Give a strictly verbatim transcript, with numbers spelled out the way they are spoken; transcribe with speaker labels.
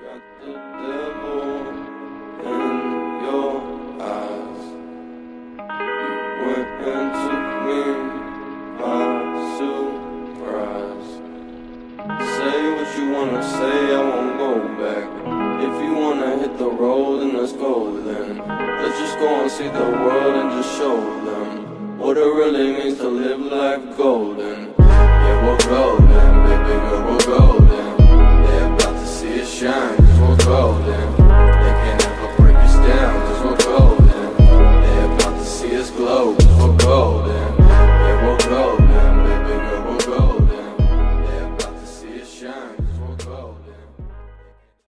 Speaker 1: Got the devil in your eyes. You went and took me by surprise. Say what you wanna say, I won't go back. If you wanna hit the road, then let's go then. Let's just go and see the world and just show them what it really means to live life golden. Yeah, we're golden, baby girl, we're golden. They're about to see it shine, cause we're golden.